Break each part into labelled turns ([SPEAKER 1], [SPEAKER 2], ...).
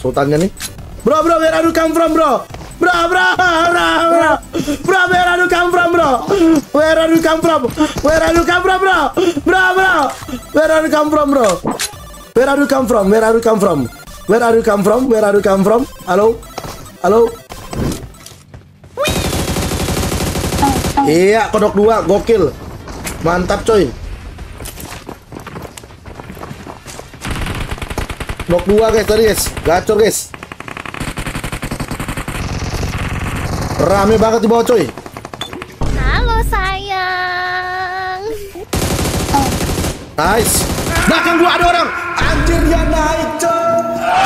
[SPEAKER 1] Sultannya nih. Bro, where are you come from, bro? Bro, where are you come from, bro? Where are you come from? Where are you come from, bro? Where are you come from, bro? Where are you come from? Where are you come from? Where are you come from? Where are you come from? Halo? Iya, kodok 2, gokil. Mantap, coy. Kodok 2, guys, tadi, guys. Gacor, guys. Rame banget di bawah, coy.
[SPEAKER 2] Halo, sayang.
[SPEAKER 1] Nice. Belakang gua ada orang. Anjir, dia naik, coy.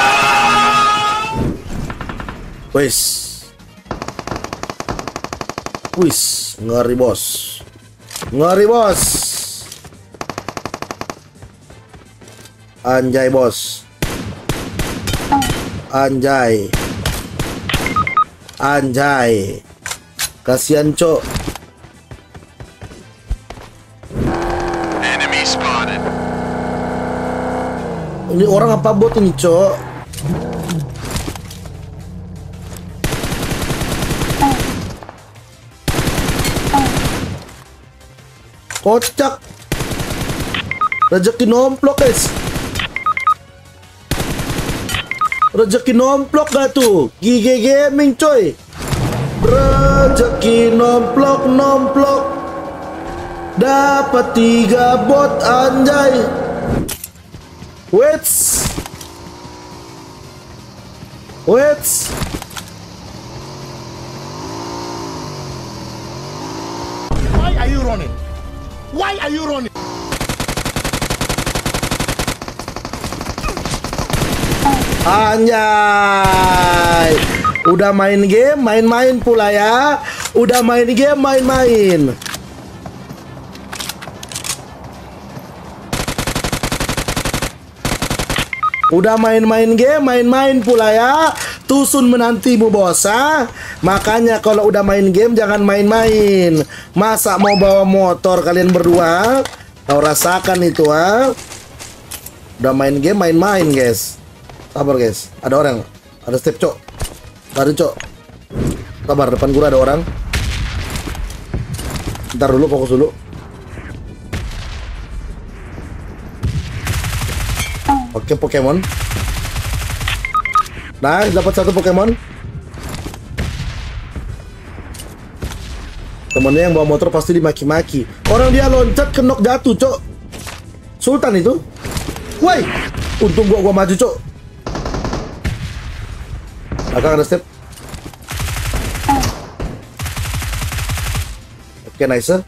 [SPEAKER 1] Wis, ngeri bos. Anjay bos. Anjay. Kasihan, cok.
[SPEAKER 3] Enemy spotted.
[SPEAKER 1] Ini orang apa bot ini, cok? Kocak. Rezeki nomplok, guys. Rezeki nomplok gak tuh? GG Gaming, coy. Rezeki nomplok. Dapat 3 bot, anjay. Wait.
[SPEAKER 3] Why are you running?
[SPEAKER 1] Anjay. Udah main game, main-main pula ya. Udah main game, main-main. Udah main-main game, main-main pula ya. Tusun menantimu, bos, ah. Makanya kalau udah main game jangan main-main. Masa mau bawa motor kalian berdua? Tahu rasakan itu, ah. Udah main game, main-main, guys. Sabar, guys. Ada orang. Ada step, cok. Lari, cok. Sabar, depan gua ada orang. Ntar dulu, fokus dulu. Oke, Pokemon. Nah, dapat 1 Pokemon. Temennya yang bawa motor pasti dimaki-maki. Orang dia loncat kenok jatuh, cok. Sultan itu. Woi, untung gua maju, cok. Belakang ada step. Oke, nice.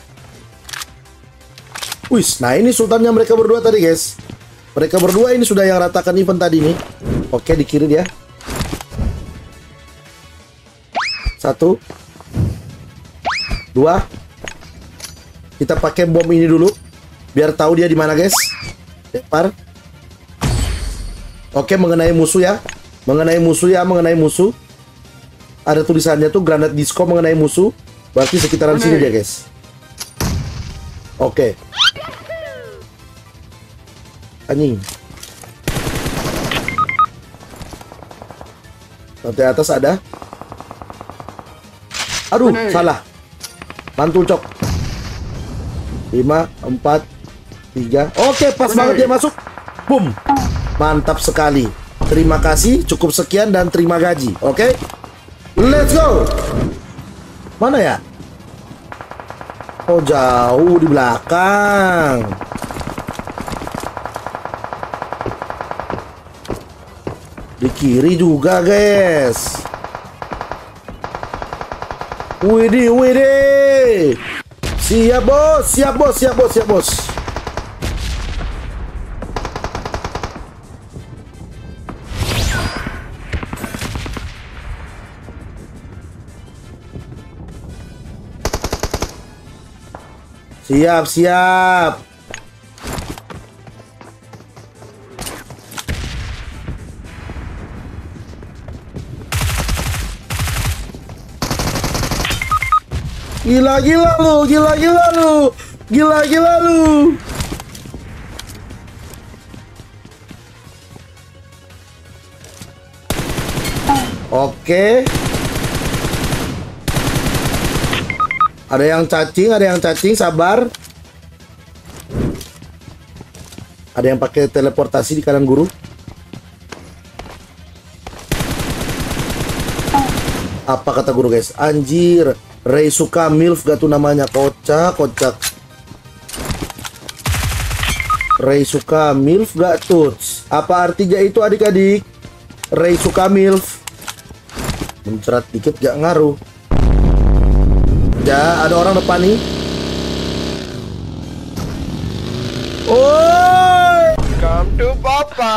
[SPEAKER 1] Wis, nah ini sultannya mereka berdua tadi, guys. Mereka berdua ini sudah yang ratakan event tadi nih. Oke, di kiri dia. 1 2. Kita pakai bom ini dulu biar tahu dia di mana, guys. Lempar. Oke, mengenai musuh ya. Mengenai musuh. Ada tulisannya tuh granat disco mengenai musuh. Berarti sekitaran sini dia, guys. Oke. Anjing. Lantai atas ada. Aduh, salah. Mantul, cok. 5 4 3. Oke, pas banget dia masuk. Boom. Mantap sekali. Terima kasih, cukup sekian dan terima gaji. Oke. Let's go. Mana ya? Oh, jauh di belakang. Di kiri juga, guys. Widih. Siap, bos. Siap, bos. Siap. Gila lu. Oke. Ada yang cacing, sabar. Ada yang pakai teleportasi di kanan guru. Apa kata guru guys? Anjir, Ray suka MILF gak tuh namanya? Kocak. Ray suka MILF gak tuh? Apa artinya itu adik-adik? Ray suka MILF. Mencerat dikit gak ngaruh. Ya, ada orang depan nih. Oi!
[SPEAKER 3] Come to Papa.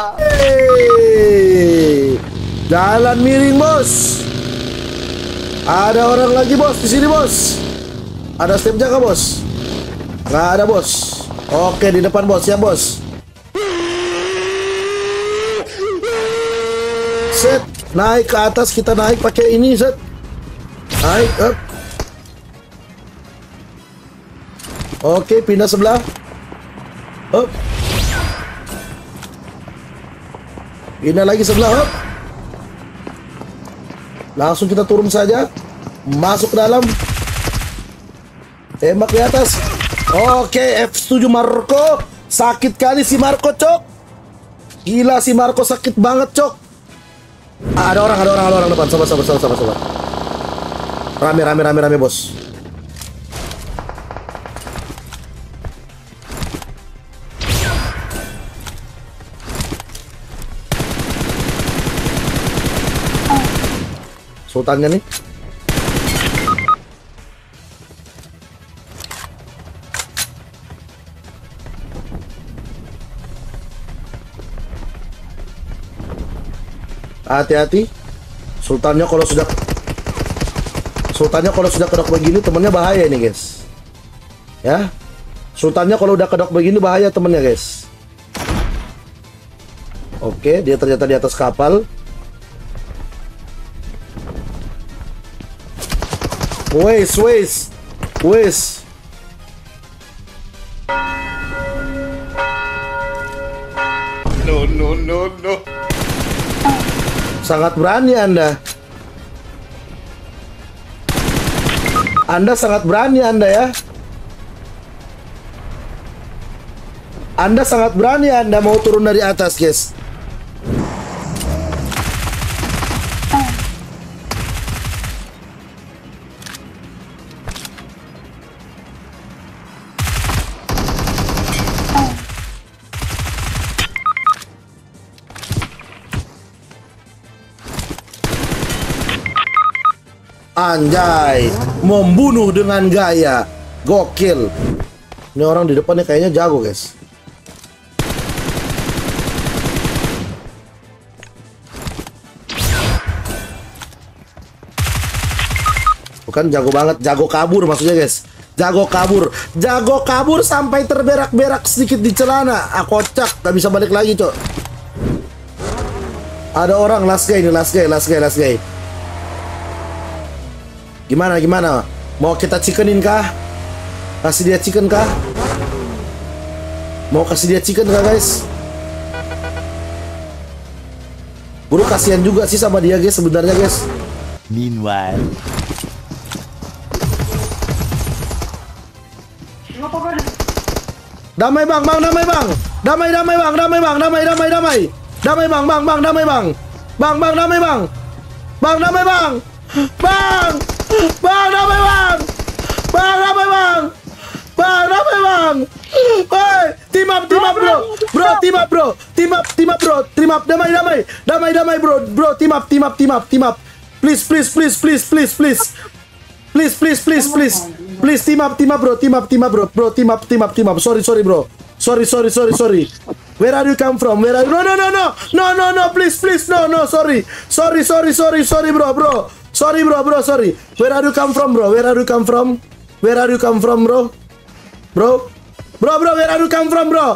[SPEAKER 1] Hey! Jalan miring, bos. Ada orang lagi, bos, di sini, bos. Ada step jaga, bos. Nggak ada, bos. Oke, di depan, bos, ya, bos. Set, naik ke atas, kita naik pakai ini, set. Naik, up. Oke, pindah sebelah. Up. Pindah lagi sebelah, up. Langsung kita turun saja. Masuk ke dalam. Tembak di atas. Oke, F7 Marco. Sakit kali si Marco, cok. Gila, si Marco sakit banget, cok. Ada orang depan. Sabar. Rame, bos. Sultannya nih. Hati-hati. Sultannya kalau sudah kedok begini temennya bahaya ini, guys. Ya. Sultannya kalau udah kedok begini bahaya temennya, guys. Oke, dia ternyata di atas kapal. Wes.
[SPEAKER 3] No.
[SPEAKER 1] Sangat berani Anda. Anda sangat berani Anda ya. Anda sangat berani Anda mau turun dari atas, guys. Anjay, membunuh dengan gaya. Gokil. Ini orang di depannya kayaknya jago, guys. Bukan jago banget, jago kabur maksudnya, guys. Jago kabur sampai terberak-berak sedikit di celana. Kocak, gak bisa balik lagi, cok. Ada orang, last guy. Gimana? Mau kita chickenin kah? Kasih dia chicken kah? Mau kasih dia chicken kah, guys? Guru kasihan juga sih sama dia, guys, sebenarnya, guys.
[SPEAKER 4] Meanwhile,
[SPEAKER 1] Damai bang. Damai bang. Hoi, team up bro. Team up. Damai bro. Team up. Please. Please team up bro. Team up. Sorry bro. Sorry. Where are you come from? No. Please. No. Sorry bro. Sorry bro. Where are you come from, bro? Bro, where are you come from, bro? Where are you come from, bro? Where are you come from, bro?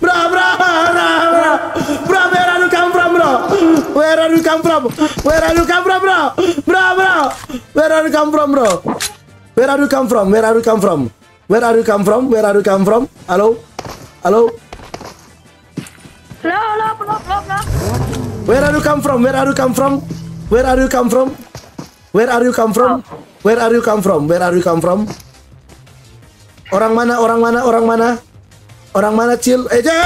[SPEAKER 1] Where are you come from, bro? Where are you come from, bro? Halo?
[SPEAKER 2] Lo.
[SPEAKER 1] Where are you come from? Where are you come from? Where are you come from? Where are you come from? Where are you come from? Orang mana? Orang mana? Orang mana? Orang mana, Cil?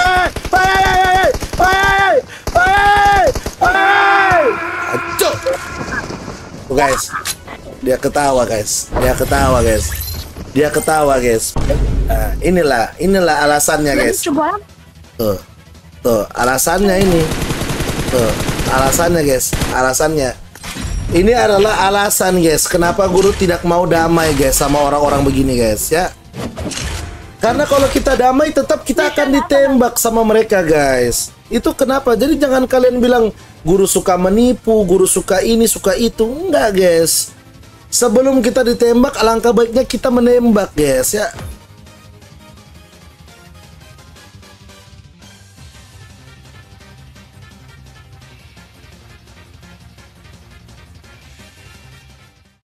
[SPEAKER 1] Guys, dia ketawa, guys. Dia ketawa, guys. Dia ketawa, guys. Nah, inilah alasannya, guys. Tuh, alasannya ini. Tuh, alasannya, guys. Alasannya. Ini adalah alasan, guys, kenapa guru tidak mau damai, guys, sama orang-orang begini, guys, ya. Karena kalau kita damai, tetap kita akan ditembak sama mereka, guys. Itu kenapa? Jadi jangan kalian bilang guru suka menipu, guru suka ini, suka itu. Enggak, guys. Sebelum kita ditembak, alangkah baiknya kita menembak, guys, ya.